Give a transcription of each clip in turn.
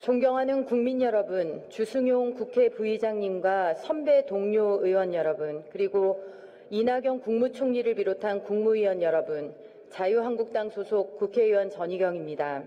존경하는 국민 여러분, 주승용 국회 부의장님과 선배 동료 의원 여러분, 그리고 이낙연 국무총리를 비롯한 국무위원 여러분, 자유한국당 소속 국회의원 전희경입니다.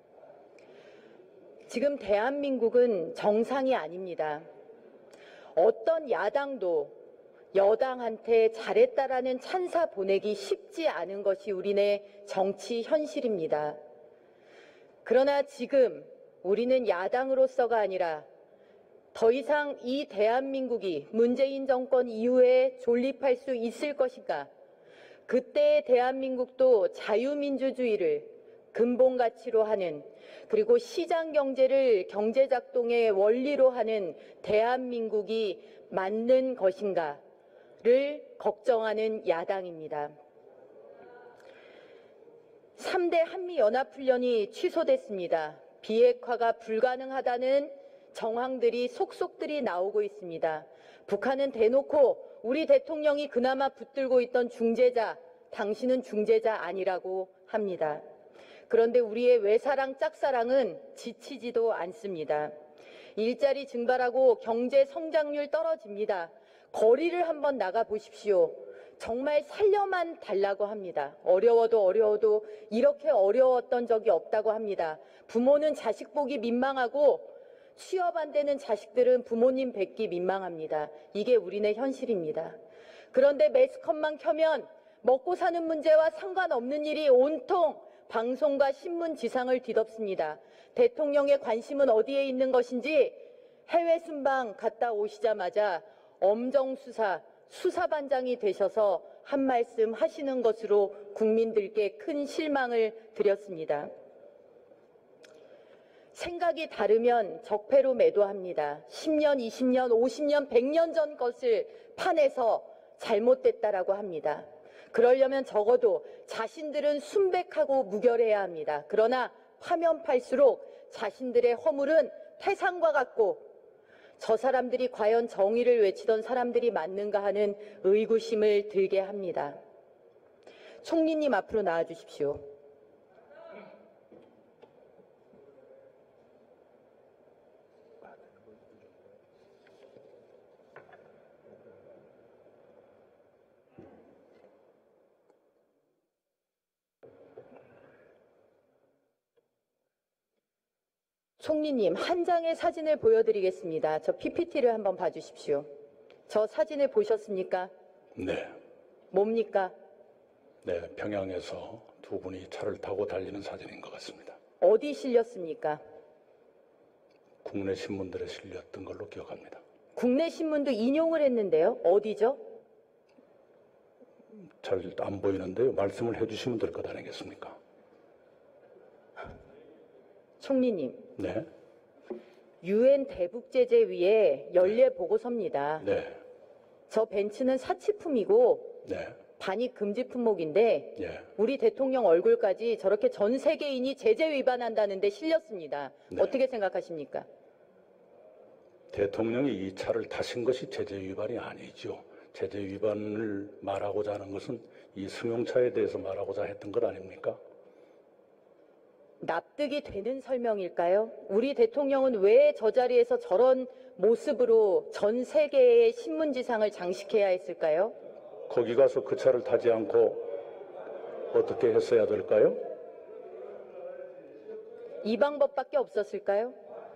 지금 대한민국은 정상이 아닙니다. 어떤 야당도 여당한테 잘했다라는 찬사 보내기 쉽지 않은 것이 우리네 정치 현실입니다. 그러나 지금 우리는 야당으로서가 아니라 더 이상 이 대한민국이 문재인 정권 이후에 존립할 수 있을 것인가? 그때의 대한민국도 자유민주주의를 근본 가치로 하는, 그리고 시장 경제를 경제작동의 원리로 하는 대한민국이 맞는 것인가를 걱정하는 야당입니다. 3대 한미연합훈련이 취소됐습니다. 비핵화가 불가능하다는 정황들이 속속들이 나오고 있습니다. 북한은 대놓고 우리 대통령이 그나마 붙들고 있던 중재자, 당신은 중재자 아니라고 합니다. 그런데 우리의 외사랑 짝사랑은 지치지도 않습니다. 일자리 증발하고 경제 성장률 떨어집니다. 거리를 한번 나가 보십시오. 정말 살려만 달라고 합니다. 어려워도 이렇게 어려웠던 적이 없다고 합니다. 부모는 자식 보기 민망하고 취업 안 되는 자식들은 부모님 뵙기 민망합니다. 이게 우리네 현실입니다. 그런데 매스컴만 켜면 먹고 사는 문제와 상관없는 일이 온통 방송과 신문 지상을 뒤덮습니다. 대통령의 관심은 어디에 있는 것인지 해외 순방 갔다 오시자마자 엄정수사 수사반장이 되셔서 한 말씀 하시는 것으로 국민들께 큰 실망을 드렸습니다. 생각이 다르면 적폐로 매도합니다. 10년, 20년, 50년, 100년 전 것을 파내서 잘못됐다라고 합니다. 그러려면 적어도 자신들은 순백하고 무결해야 합니다. 그러나 파면 팔수록 자신들의 허물은 태산과 같고 저 사람들이 과연 정의를 외치던 사람들이 맞는가 하는 의구심을 들게 합니다. 총리님 앞으로 나와 주십시오. 총리님, 한 장의 사진을 보여드리겠습니다. 저 PPT를 한번 봐주십시오. 저 사진을 보셨습니까? 네. 뭡니까? 네, 평양에서 두 분이 차를 타고 달리는 사진인 것 같습니다. 어디 실렸습니까? 국내 신문들에 실렸던 걸로 기억합니다. 국내 신문도 인용을 했는데요. 어디죠? 잘 안 보이는데요. 말씀을 해주시면 될 것 아니겠습니까? 총리님. 네. UN 대북제재위의 연례 보고서입니다. 네. 저 벤츠는 사치품이고 네. 반입 금지 품목인데 네. 우리 대통령 얼굴까지 저렇게 전 세계인이 제재 위반한다는 데 실렸습니다. 네. 어떻게 생각하십니까? 대통령이 이 차를 타신 것이 제재 위반이 아니죠. 제재 위반을 말하고자 하는 것은 이 승용차에 대해서 말하고자 했던 것 아닙니까? 납득이 되는 설명일까요? 우리 대통령은 왜 저 자리에서 저런 모습으로 전 세계의 신문지상을 장식해야 했을까요? 거기 가서 그 차를 타지 않고 어떻게 했어야 될까요? 이 방법밖에 없었을까요?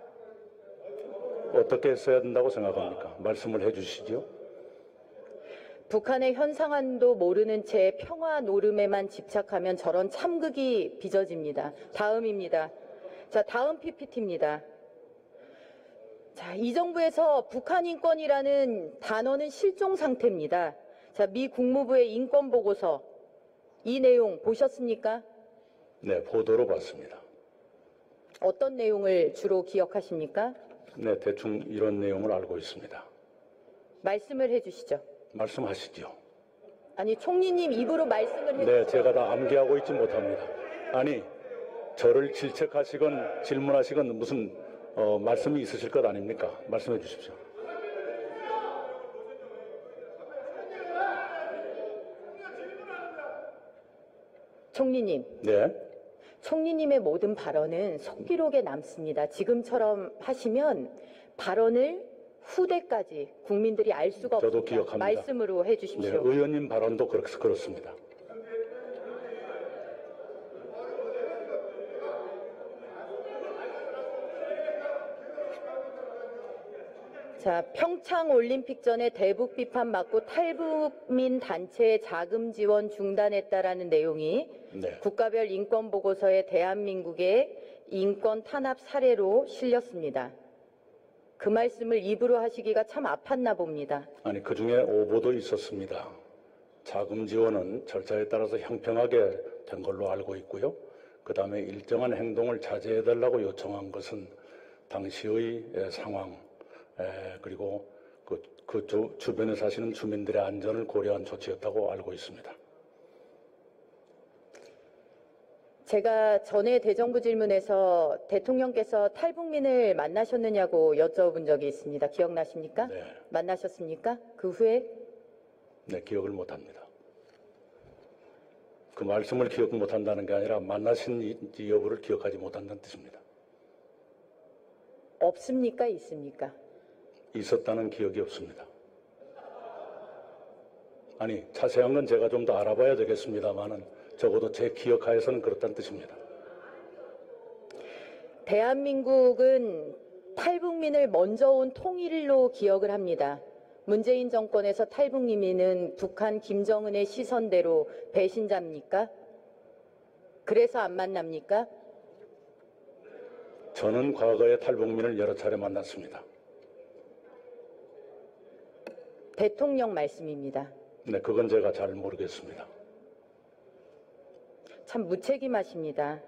어떻게 했어야 된다고 생각합니까? 말씀을 해주시죠. 북한의 현 상황도 모르는 채 평화 노름에만 집착하면 저런 참극이 빚어집니다. 다음입니다. 자, 다음 PPT입니다. 자, 이 정부에서 북한 인권이라는 단어는 실종 상태입니다. 자, 미 국무부의 인권 보고서 이 내용 보셨습니까? 네, 보도로 봤습니다. 어떤 내용을 주로 기억하십니까? 네, 대충 이런 내용을 알고 있습니다. 말씀을 해주시죠. 말씀하시죠. 아니, 총리님 입으로 말씀을 해주시죠. 네, 제가 다 암기하고 있지 못합니다. 아니, 저를 질책하시건 질문하시건 무슨 말씀이 있으실 것 아닙니까? 말씀해 주십시오. 총리님. 네. 총리님의 모든 발언은 속기록에 남습니다. 지금처럼 하시면 발언을 후대까지 국민들이 알 수가 저도 없습니다. 기억합니다. 말씀으로 네, 해주십시오. 의원님 발언도 그렇습니다. 자, 평창 올림픽 전에 대북 비판 맞고 탈북민 단체의 자금 지원 중단했다라는 내용이 네. 국가별 인권 보고서에 대한민국의 인권 탄압 사례로 실렸습니다. 그 말씀을 입으로 하시기가 참 아팠나 봅니다. 아니, 그중에 오보도 있었습니다. 자금 지원은 절차에 따라서 형평하게 된 걸로 알고 있고요. 그다음에 일정한 행동을 자제해달라고 요청한 것은 당시의 상황, 그리고 그 주변에 사시는 주민들의 안전을 고려한 조치였다고 알고 있습니다. 제가 전에 대정부 질문에서 대통령께서 탈북민을 만나셨느냐고 여쭤본 적이 있습니다. 기억나십니까? 네. 만나셨습니까? 그 후에? 네, 기억을 못합니다. 그 말씀을 기억 못한다는 게 아니라 만나신 여부를 기억하지 못한다는 뜻입니다. 없습니까? 있습니까? 있었다는 기억이 없습니다. 아니, 자세한 건 제가 좀 더 알아봐야 되겠습니다만은 적어도 제 기억하에서는 그렇다는 뜻입니다. 대한민국은 탈북민을 먼저 온 통일로 기억을 합니다. 문재인 정권에서 탈북민은 북한 김정은의 시선대로 배신자입니까? 그래서 안 만납니까? 저는 과거에 탈북민을 여러 차례 만났습니다. 대통령 말씀입니다. 네, 그건 제가 잘 모르겠습니다. 참 무책임하십니다.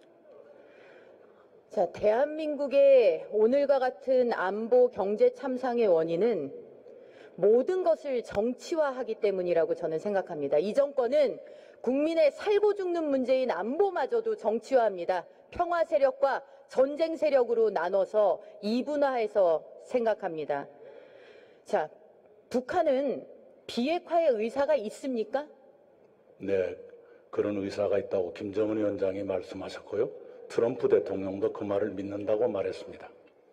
자, 대한민국의 오늘과 같은 안보 경제 참상의 원인은 모든 것을 정치화하기 때문이라고 저는 생각합니다. 이 정권은 국민의 살고 죽는 문제인 안보마저도 정치화합니다. 평화 세력과 전쟁 세력으로 나눠서 이분화해서 생각합니다. 자, 북한은 비핵화의 의사가 있습니까? 네, 그런 의사가 있다고 김정은 위원장이 말씀하셨고요. 트럼프 대통령도 그 말을 믿는다고 말했습니다.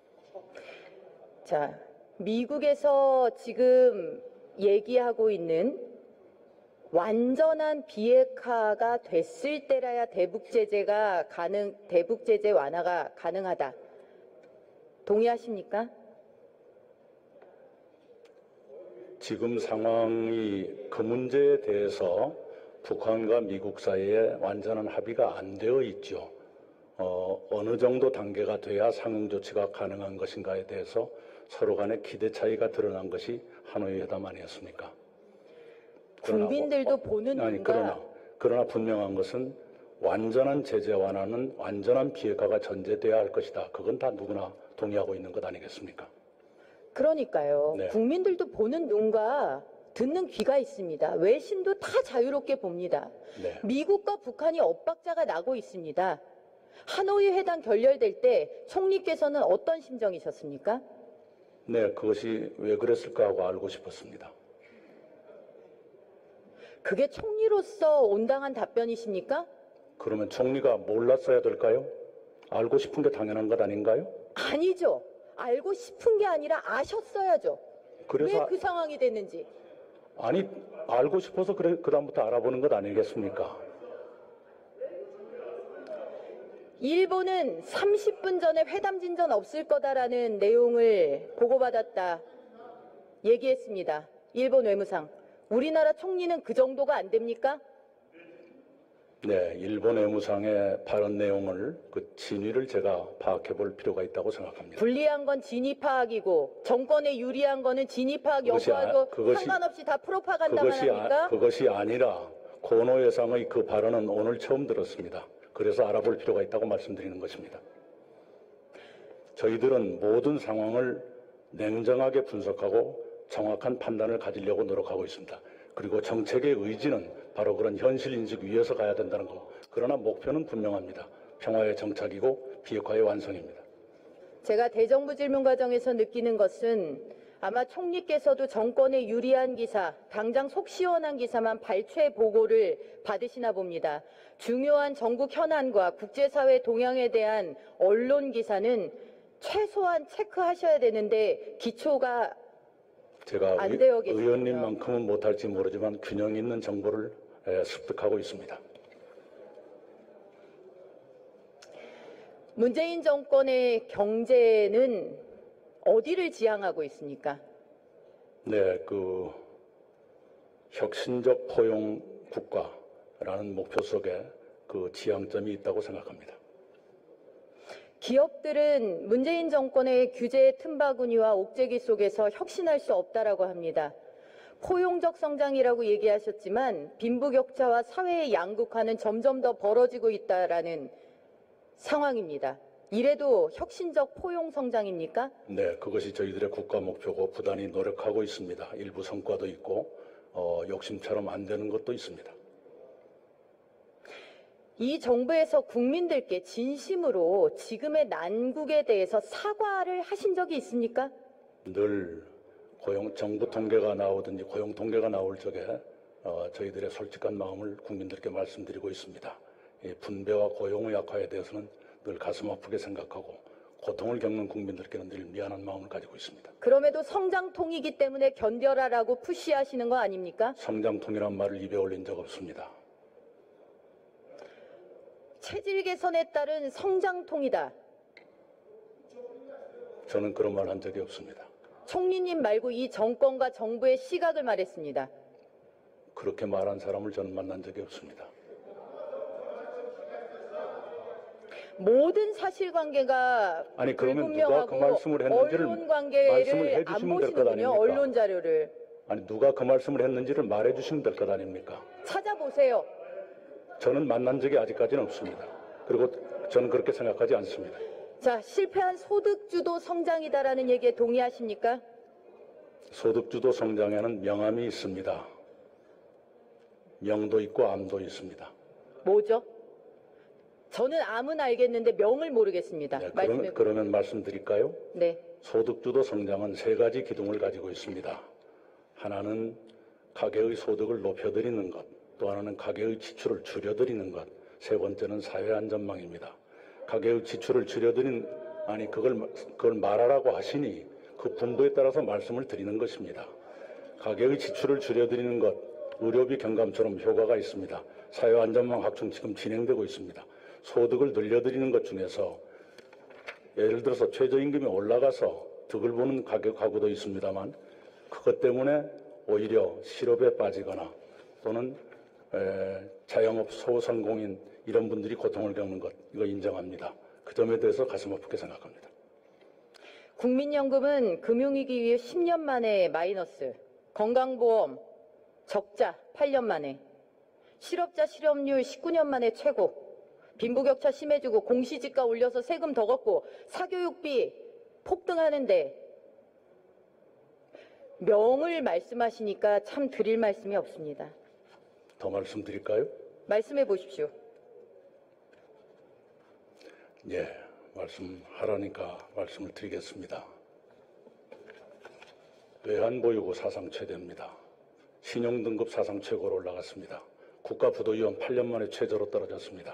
자, 미국에서 지금 얘기하고 있는 완전한 비핵화가 됐을 때라야 대북 제재 완화가 가능하다. 동의하십니까? 지금 상황이 그 문제에 대해서 북한과 미국 사이에 완전한 합의가 안 되어 있죠. 어느 정도 단계가 돼야 상응 조치가 가능한 것인가에 대해서 서로 간의 기대 차이가 드러난 것이 하노이 회담 아니었습니까? 국민들도 보는 눈과 그러나 분명한 것은 완전한 제재 완화는 완전한 비핵화가 전제돼야 할 것이다. 그건 다 누구나 동의하고 있는 것 아니겠습니까? 그러니까요. 네. 국민들도 보는 눈과 듣는 귀가 있습니다. 외신도 다 자유롭게 봅니다. 네. 미국과 북한이 엇박자가 나고 있습니다. 하노이 회담 결렬될 때 총리께서는 어떤 심정이셨습니까? 네, 그것이 왜 그랬을까 하고 알고 싶었습니다. 그게 총리로서 온당한 답변이십니까? 그러면 총리가 몰랐어야 될까요? 알고 싶은 게 당연한 것 아닌가요? 아니죠. 알고 싶은 게 아니라 아셨어야죠. 그래서 왜 그 상황이 됐는지. 아니, 알고 싶어서 그다음부터 알아보는 것 아니겠습니까? 일본은 30분 전에 회담 진전 없을 거다라는 내용을 보고받았다 얘기했습니다. 일본 외무상. 우리나라 총리는 그 정도가 안 됩니까? 네, 일본 외무상의 발언 내용을 그 진위를 제가 파악해 볼 필요가 있다고 생각합니다. 불리한 건 진위 파악이고 정권에 유리한 거는 진위 파악 여부하고 상관없이 다 프로파간다만 합니까? 그것이 아니라 고노 여상의 그 발언은 오늘 처음 들었습니다. 그래서 알아볼 필요가 있다고 말씀드리는 것입니다. 저희들은 모든 상황을 냉정하게 분석하고 정확한 판단을 가지려고 노력하고 있습니다. 그리고 정책의 의지는 바로 그런 현실 인식 위에서 가야 된다는 거. 그러나 목표는 분명합니다. 평화의 정착이고 비핵화의 완성입니다. 제가 대정부 질문 과정에서 느끼는 것은 아마 총리께서도 정권에 유리한 기사, 당장 속 시원한 기사만 발췌 보고를 받으시나 봅니다. 중요한 전국 현안과 국제사회 동향에 대한 언론 기사는 최소한 체크하셔야 되는데 기초가 제가 안 되어 계시군요. 의원님만큼은 못할지 모르지만 균형 있는 정보를 습득하고 있습니다. 문재인 정권의 경제는 어디를 지향하고 있습니까? 네, 혁신적 포용 국가라는 목표 속에 그 지향점이 있다고 생각합니다. 기업들은 문재인 정권의 규제 틈바구니와 옥죄기 속에서 혁신할 수 없다라고 합니다. 포용적 성장이라고 얘기하셨지만 빈부격차와 사회의 양극화는 점점 더 벌어지고 있다라는 상황입니다. 이래도 혁신적 포용 성장입니까? 네, 그것이 저희들의 국가 목표고 부단히 노력하고 있습니다. 일부 성과도 있고 욕심처럼 안 되는 것도 있습니다. 이 정부에서 국민들께 진심으로 지금의 난국에 대해서 사과를 하신 적이 있습니까? 늘 정부 통계가 나오든지 고용 통계가 나올 적에 저희들의 솔직한 마음을 국민들께 말씀드리고 있습니다. 이 분배와 고용의 약화에 대해서는 늘 가슴 아프게 생각하고 고통을 겪는 국민들께는 늘 미안한 마음을 가지고 있습니다. 그럼에도 성장통이기 때문에 견뎌라라고 푸시하시는 거 아닙니까? 성장통이란 말을 입에 올린 적 없습니다. 체질 개선에 따른 성장통이다. 저는 그런 말 한 적이 없습니다. 총리님 말고 이 정권과 정부의 시각을 말했습니다. 그렇게 말한 사람을 저는 만난 적이 없습니다. 모든 사실관계가 아니 그러면 누가 그 말씀을 했는지를 언론 말씀을 관계를 안 해주시면 될 것 보시는군요. 아닙니까? 언론 자료를 아니 누가 그 말씀을 했는지를 말해 주시면 될 것 아닙니까? 찾아보세요. 저는 만난 적이 아직까지는 없습니다. 그리고 저는 그렇게 생각하지 않습니다. 자, 실패한 소득주도 성장이다라는 얘기에 동의하십니까? 소득주도 성장에는 명암이 있습니다. 명도 있고 암도 있습니다. 뭐죠? 저는 암은 알겠는데 명을 모르겠습니다. 네, 말씀해 그러면 말씀드릴까요? 네. 소득주도 성장은 세 가지 기둥을 가지고 있습니다. 하나는 가계의 소득을 높여드리는 것, 또 하나는 가계의 지출을 줄여드리는 것, 세 번째는 사회안전망입니다. 가계의 지출을 그걸 말하라고 하시니 그 분부에 따라서 말씀을 드리는 것입니다. 가계의 지출을 줄여드리는 것, 의료비 경감처럼 효과가 있습니다. 사회안전망 확충 지금 진행되고 있습니다. 소득을 늘려드리는 것 중에서 예를 들어서 최저임금이 올라가서 득을 보는 가구도 있습니다만 그것 때문에 오히려 실업에 빠지거나 또는 자영업 소상공인 이런 분들이 고통을 겪는 것 이거 인정합니다. 그 점에 대해서 가슴 아프게 생각합니다. 국민연금은 금융위기 이후에 10년 만에 마이너스, 건강보험 적자 8년 만에, 실업자 실업률 19년 만에 최고, 빈부격차 심해지고 공시지가 올려서 세금 더 걷고 사교육비 폭등하는데 명을 말씀하시니까 참 드릴 말씀이 없습니다. 더 말씀드릴까요? 말씀해 보십시오. 예, 말씀하라니까 말씀을 드리겠습니다. 외환보유고 사상 최대입니다. 신용등급 사상 최고로 올라갔습니다. 국가부도위원 8년 만에 최저로 떨어졌습니다.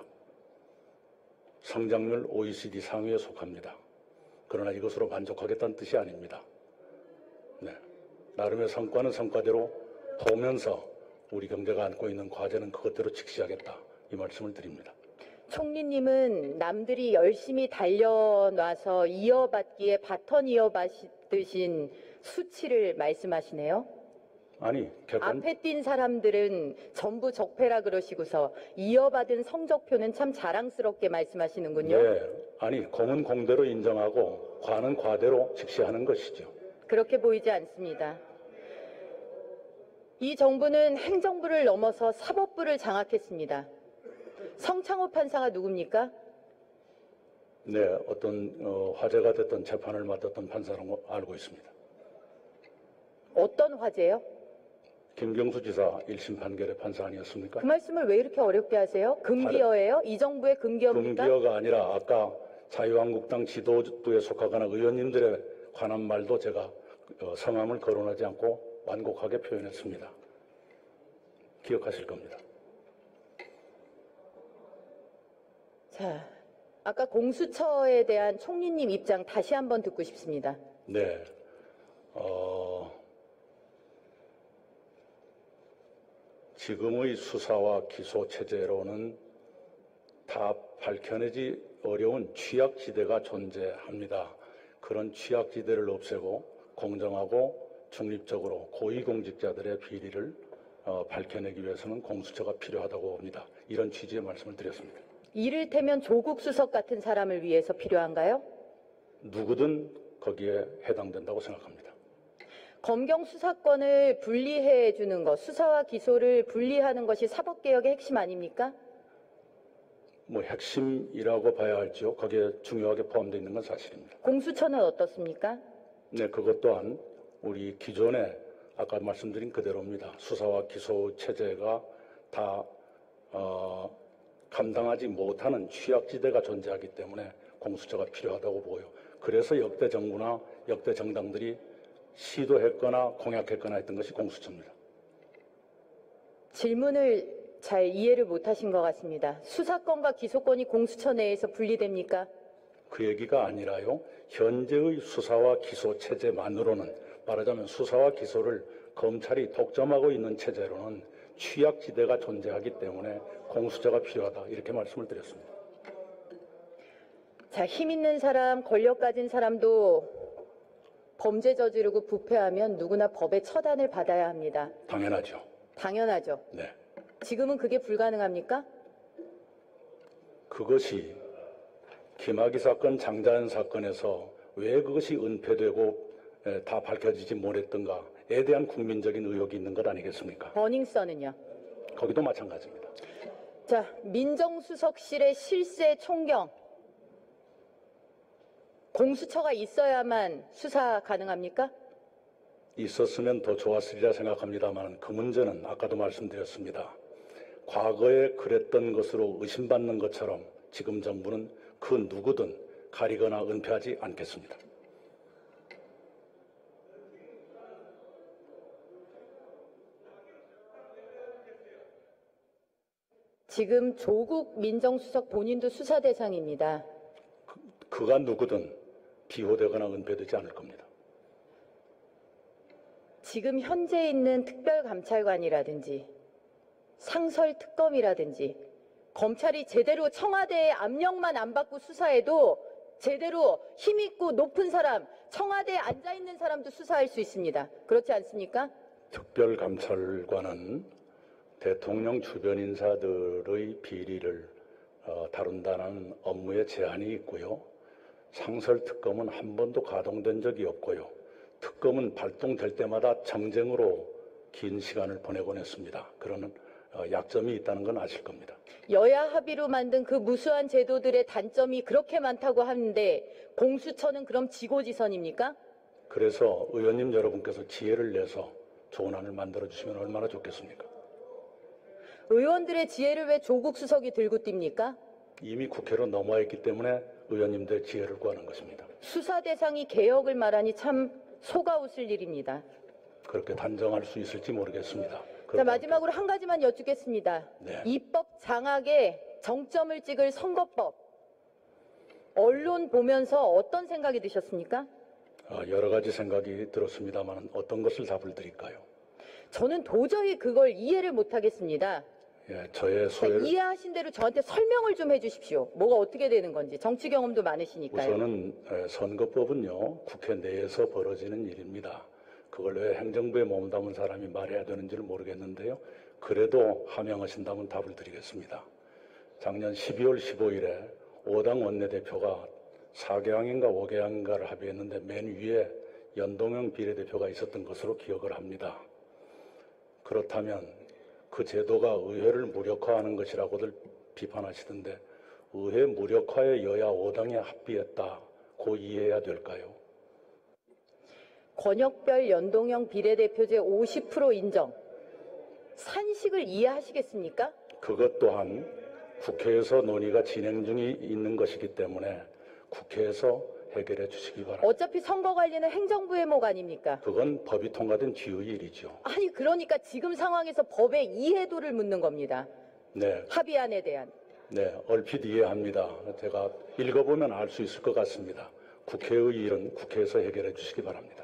성장률 OECD 상위에 속합니다. 그러나 이것으로 만족하겠다는 뜻이 아닙니다. 네, 나름의 성과는 성과대로 보면서 우리 경제가 안고 있는 과제는 그것대로 직시하겠다 이 말씀을 드립니다. 총리님은 남들이 열심히 달려놔서 이어받기에 바턴 이어받으신 수치를 말씀하시네요. 아니, 앞에 뛴 사람들은 전부 적폐라 그러시고서 이어받은 성적표는 참 자랑스럽게 말씀하시는군요. 네, 아니 공은 공대로 인정하고 과는 과대로 직시하는 것이죠. 그렇게 보이지 않습니다. 이 정부는 행정부를 넘어서 사법부를 장악했습니다. 성창호 판사가 누굽니까? 네, 어떤 화제가 됐던 재판을 맡았던 판사라고 알고 있습니다. 어떤 화제요? 김경수 지사 1심 판결의 판사 아니었습니까? 그 말씀을 왜 이렇게 어렵게 하세요? 금기어예요? 이 정부의 금기어입니까? 금기어가 아니라 아까 자유한국당 지도부에 속하거나 의원님들에 관한 말도 제가 성함을 거론하지 않고 완곡하게 표현했습니다. 기억하실 겁니다. 자, 아까 공수처에 대한 총리님 입장 다시 한번 듣고 싶습니다. 네. 지금의 수사와 기소 체제로는 다 밝혀내지 어려운 취약지대가 존재합니다. 그런 취약지대를 없애고 공정하고 중립적으로 고위공직자들의 비리를 밝혀내기 위해서는 공수처가 필요하다고 봅니다. 이런 취지의 말씀을 드렸습니다. 이를테면 조국 수석 같은 사람을 위해서 필요한가요? 누구든 거기에 해당된다고 생각합니다. 검경 수사권을 분리해 주는 것, 수사와 기소를 분리하는 것이 사법개혁의 핵심 아닙니까? 뭐 핵심이라고 봐야 할지요. 거기에 중요하게 포함되어 있는 건 사실입니다. 공수처는 어떻습니까? 네, 그것 또한 우리 기존에 아까 말씀드린 그대로입니다. 수사와 기소 체제가 다 감당하지 못하는 취약지대가 존재하기 때문에 공수처가 필요하다고 보고요. 그래서 역대 정부나 역대 정당들이 시도했거나 공약했거나 했던 것이 공수처입니다. 질문을 잘 이해를 못하신 것 같습니다. 수사권과 기소권이 공수처 내에서 분리됩니까? 그 얘기가 아니라요. 현재의 수사와 기소 체제만으로는 말하자면 수사와 기소를 검찰이 독점하고 있는 체제로는 취약지대가 존재하기 때문에 공수처가 필요하다 이렇게 말씀을 드렸습니다. 자, 힘 있는 사람, 권력 가진 사람도 범죄 저지르고 부패하면 누구나 법의 처단을 받아야 합니다. 당연하죠. 당연하죠. 네. 지금은 그게 불가능합니까? 그것이 김학의 사건, 장자연 사건에서 왜 그것이 은폐되고 다 밝혀지지 못했던가에 대한 국민적인 의혹이 있는 것 아니겠습니까? 버닝썬은요? 거기도 마찬가지입니다. 자, 민정수석실의 실세 총경. 공수처가 있어야만 수사 가능합니까? 있었으면 더 좋았으리라 생각합니다만 그 문제는 아까도 말씀드렸습니다. 과거에 그랬던 것으로 의심받는 것처럼 지금 정부는 그 누구든 가리거나 은폐하지 않겠습니다. 지금 조국 민정수석 본인도 수사 대상입니다. 그가 누구든 비호되거나 은폐되지 않을 겁니다. 지금 현재 있는 특별감찰관이라든지 상설특검이라든지 검찰이 제대로 청와대의 압력만 안 받고 수사해도 제대로 힘있고 높은 사람, 청와대에 앉아있는 사람도 수사할 수 있습니다. 그렇지 않습니까? 특별감찰관은 대통령 주변 인사들의 비리를 다룬다는 업무에 제한이 있고요. 상설특검은 한 번도 가동된 적이 없고요. 특검은 발동될 때마다 정쟁으로 긴 시간을 보내곤 했습니다. 그런 약점이 있다는 건 아실 겁니다. 여야 합의로 만든 그 무수한 제도들의 단점이 그렇게 많다고 하는데 공수처는 그럼 지고지선입니까? 그래서 의원님 여러분께서 지혜를 내서 좋은 안을 만들어주시면 얼마나 좋겠습니까? 의원들의 지혜를 왜 조국 수석이 들고 뜁니까? 이미 국회로 넘어와 있기 때문에 의원님들의 지혜를 구하는 것입니다. 수사 대상이 개혁을 말하니 참 속아웃을 일입니다. 그렇게 단정할 수 있을지 모르겠습니다. 자, 마지막으로 한 가지만 여쭙겠습니다. 네. 입법 장악에 정점을 찍을 선거법. 언론 보면서 어떤 생각이 드셨습니까? 여러 가지 생각이 들었습니다만 어떤 것을 답을 드릴까요? 저는 도저히 그걸 이해를 못하겠습니다. 예, 저의 자, 소회를 이해하신 대로 저한테 설명을 좀 해주십시오. 뭐가 어떻게 되는 건지. 정치 경험도 많으시니까요. 우선은 선거법은요 국회 내에서 벌어지는 일입니다. 그걸 왜 행정부에 몸담은 사람이 말해야 되는지를 모르겠는데요. 그래도 함양하신다면 답을 드리겠습니다. 작년 12월 15일에 5당 원내대표가 4개항인가 5개항인가를 합의했는데 맨 위에 연동형 비례대표가 있었던 것으로 기억을 합니다. 그렇다면 그 제도가 의회를 무력화하는 것이라고들 비판하시던데 의회 무력화에 여야 5당이 합의했다고 이해해야 될까요? 권역별 연동형 비례대표제 50% 인정. 산식을 이해하시겠습니까? 그것 또한 국회에서 논의가 진행 중에 있는 것이기 때문에 국회에서 해결해 주시기 바랍니다. 어차피 선거 관리는 행정부의 목 아닙니까? 그건 법이 통과된 뒤의 일이죠. 아니 그러니까 지금 상황에서 법의 이해도를 묻는 겁니다. 네, 합의안에 대한. 네, 얼핏 이해합니다. 제가 읽어보면 알 수 있을 것 같습니다. 국회의 일은 국회에서 해결해 주시기 바랍니다.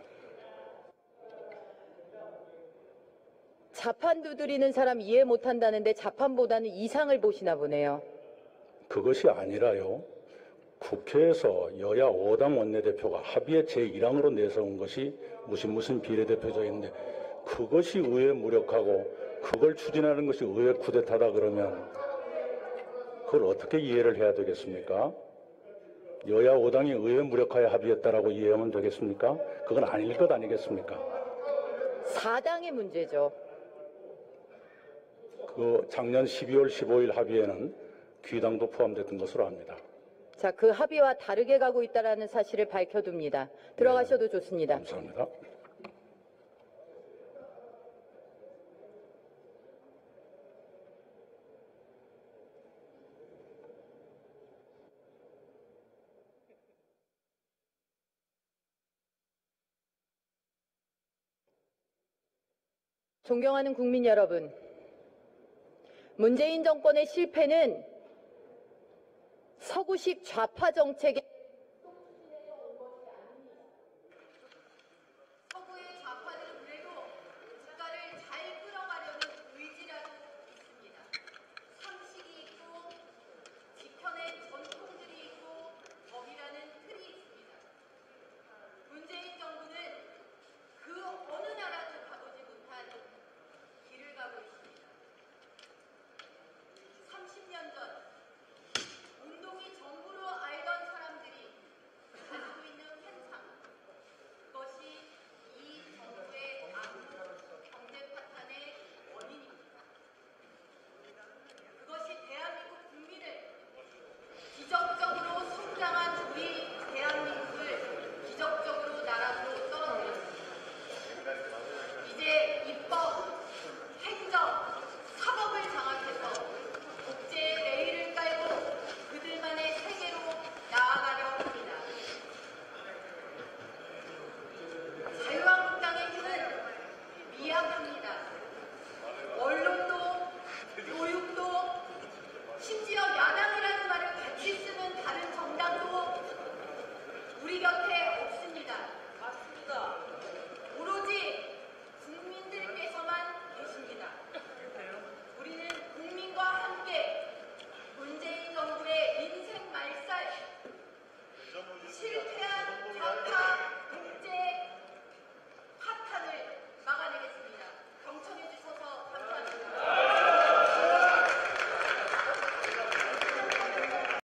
자판 두드리는 사람 이해 못한다는데 자판보다는 이상을 보시나 보네요. 그것이 아니라요. 국회에서 여야 5당 원내대표가 합의의 제1항으로 내세운 것이 무슨 비례대표제인데 그것이 의회 무력하고 그걸 추진하는 것이 의회 쿠데타다 그러면 그걸 어떻게 이해를 해야 되겠습니까? 여야 5당이 의회 무력화에 합의했다라고 이해하면 되겠습니까? 그건 아닐 것 아니겠습니까? 사당의 문제죠. 그 작년 12월 15일 합의에는 귀당도 포함됐던 것으로 압니다. 자, 그 합의와 다르게 가고 있다는 사실을 밝혀둡니다. 들어가셔도 좋습니다. 감사합니다. 존경하는 국민 여러분, 문재인 정권의 실패는 서구식 좌파 정책의